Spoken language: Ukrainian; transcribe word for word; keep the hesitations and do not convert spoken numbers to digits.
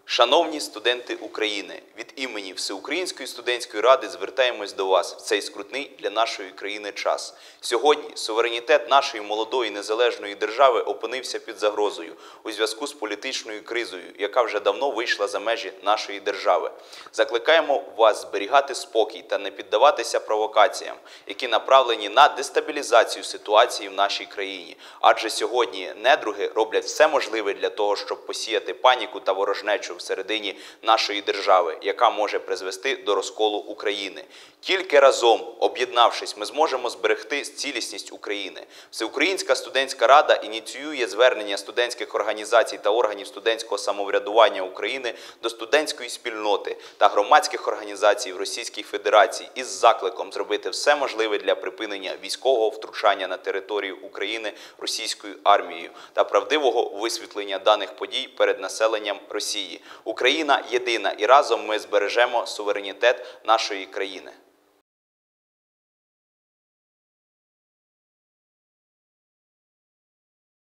Шановні студенти України, від імені Всеукраїнської студентської ради звертаємось до вас в цей скрутний для нашої країни час. Сьогодні суверенітет нашої молодої незалежної держави опинився під загрозою у зв'язку з політичною кризою, яка вже давно вийшла за межі нашої держави. Закликаємо вас зберігати спокій та не піддаватися провокаціям, які направлені на дестабілізацію ситуації в нашій країні. Адже сьогодні недруги роблять все можливе для того, щоб посіяти паніку та ворожнечу всередині нашої держави, яка може призвести до розколу України. Тільки разом, об'єднавшись, ми зможемо зберегти цілісність України. Всеукраїнська студентська рада ініціює звернення студентських організацій та органів студентського самоврядування України до студентської спільноти та громадських організацій в Російській Федерації із закликом зробити все можливе для припинення військового втручання на територію України російською армією та правдивого висвітлення даних подій перед населенням Росії. Україна єдина, і разом ми збережемо суверенітет нашої країни.